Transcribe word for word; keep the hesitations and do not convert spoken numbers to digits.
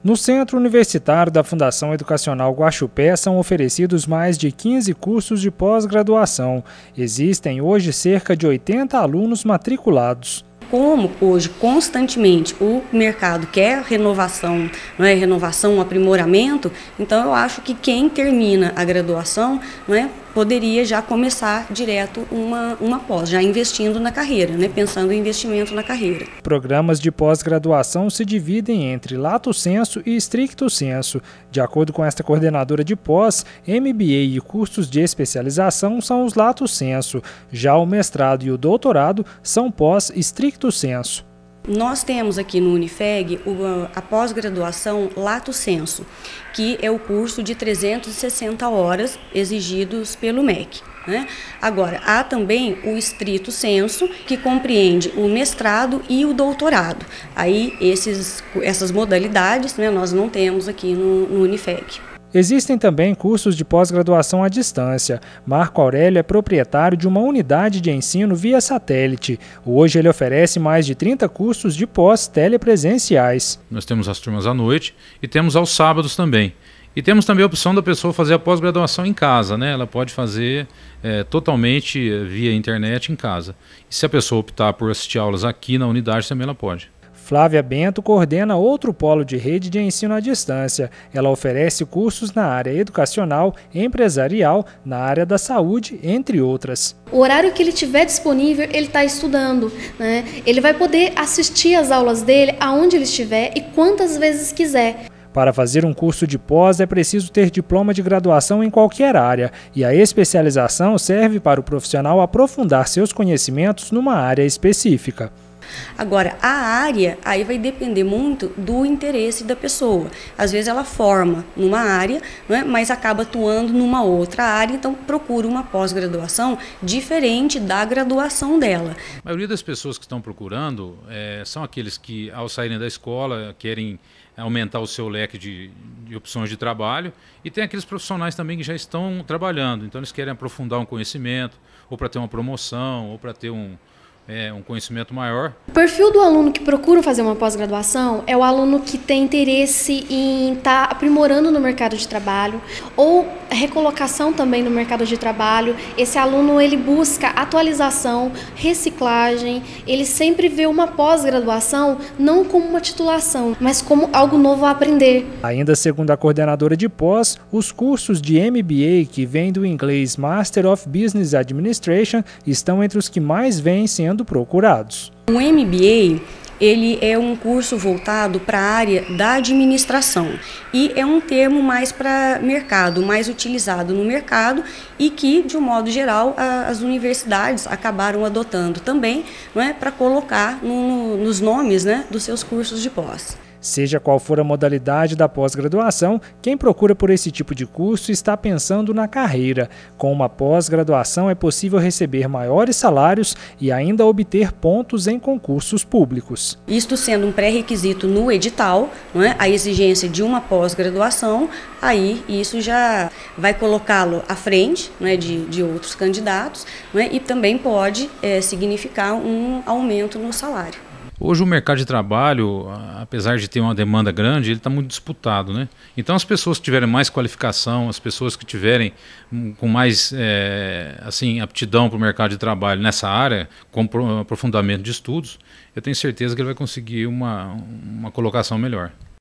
No Centro Universitário da Fundação Educacional Guaxupé são oferecidos mais de quinze cursos de pós-graduação. Existem hoje cerca de oitenta alunos matriculados. Como hoje constantemente o mercado quer renovação, não é renovação, um aprimoramento, então eu acho que quem termina a graduação, não é, poderia já começar direto uma, uma pós, já investindo na carreira, né, pensando em investimento na carreira. Programas de pós-graduação se dividem entre lato sensu e stricto sensu. De acordo com esta coordenadora de pós, M B A e cursos de especialização são os lato sensu. Já o mestrado e o doutorado são pós stricto sensu. Nós temos aqui no Unifeg a pós-graduação lato sensu, que é o curso de trezentas e sessenta horas exigidos pelo M E C. Né? Agora, há também o stricto sensu, que compreende o mestrado e o doutorado. Aí, esses, essas modalidades, né, nós não temos aqui no, no Unifeg. Existem também cursos de pós-graduação à distância. Marco Aurélio é proprietário de uma unidade de ensino via satélite. Hoje ele oferece mais de trinta cursos de pós telepresenciais. Nós temos as turmas à noite e temos aos sábados também. E temos também a opção da pessoa fazer a pós-graduação em casa, né? Ela pode fazer é, totalmente via internet em casa. E se a pessoa optar por assistir aulas aqui na unidade, também ela pode. Flávia Bento coordena outro polo de rede de ensino à distância. Ela oferece cursos na área educacional, empresarial, na área da saúde, entre outras. O horário que ele tiver disponível, ele está estudando, né? Ele vai poder assistir às aulas dele aonde ele estiver e quantas vezes quiser. Para fazer um curso de pós é preciso ter diploma de graduação em qualquer área, e a especialização serve para o profissional aprofundar seus conhecimentos numa área específica. Agora, a área aí vai depender muito do interesse da pessoa. Às vezes ela forma numa área, não é, mas acaba atuando numa outra área, então procura uma pós-graduação diferente da graduação dela. A maioria das pessoas que estão procurando é, são aqueles que, ao saírem da escola, querem aumentar o seu leque de, de opções de trabalho, e tem aqueles profissionais também que já estão trabalhando, então eles querem aprofundar um conhecimento, ou para ter uma promoção, ou para ter um É, um conhecimento maior. O perfil do aluno que procura fazer uma pós-graduação é o aluno que tem interesse em estar tá aprimorando no mercado de trabalho ou recolocação também no mercado de trabalho. Esse aluno ele busca atualização, reciclagem, ele sempre vê uma pós-graduação não como uma titulação, mas como algo novo a aprender. Ainda segundo a coordenadora de pós, os cursos de M B A, que vêm do inglês Master of Business Administration, estão entre os que mais vêm sendo procurados. O M B A ele é um curso voltado para a área da administração e é um termo mais para mercado, mais utilizado no mercado e que, de um modo geral, a, as universidades acabaram adotando também, não é, para colocar no, nos nomes, né, dos seus cursos de pós. Seja qual for a modalidade da pós-graduação, quem procura por esse tipo de curso está pensando na carreira. Com uma pós-graduação é possível receber maiores salários e ainda obter pontos em concursos públicos. Isto sendo um pré-requisito no edital, não é? A exigência de uma pós-graduação, aí isso já vai colocá-lo à frente, não é, de, de outros candidatos, não é? E também pode é, significar um aumento no salário. Hoje o mercado de trabalho, apesar de ter uma demanda grande, ele está muito disputado, né? Então as pessoas que tiverem mais qualificação, as pessoas que tiverem com mais é, assim, aptidão para o mercado de trabalho nessa área, com aprofundamento de estudos, eu tenho certeza que ele vai conseguir uma, uma colocação melhor.